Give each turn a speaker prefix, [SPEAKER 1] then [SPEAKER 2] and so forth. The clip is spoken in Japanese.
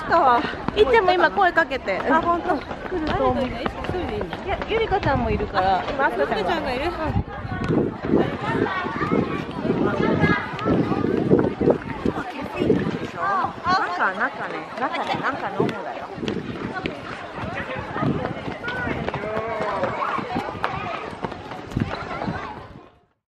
[SPEAKER 1] たわ。いっちゃんも今声かけて。
[SPEAKER 2] あ、本当。来ると思う。いや、ゆりかちゃんもいるから。今、あすかちゃんがいる。中ね。中ね。